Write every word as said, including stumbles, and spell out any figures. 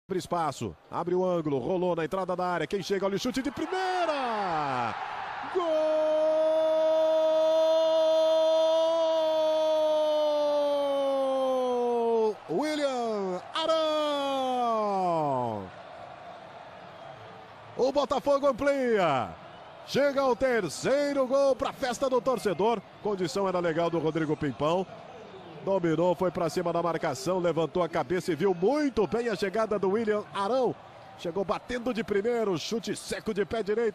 Abre espaço, abre o ângulo, rolou na entrada da área. Quem chega, olha o chute de primeira! Gol! William Arão! O Botafogo amplia. Chega ao terceiro gol para a festa do torcedor. Condição era legal do Rodrigo Pimpão. Dominou, foi para cima da marcação, levantou a cabeça e viu muito bem a chegada do William Arão. Chegou batendo de primeiro, chute seco de pé direito.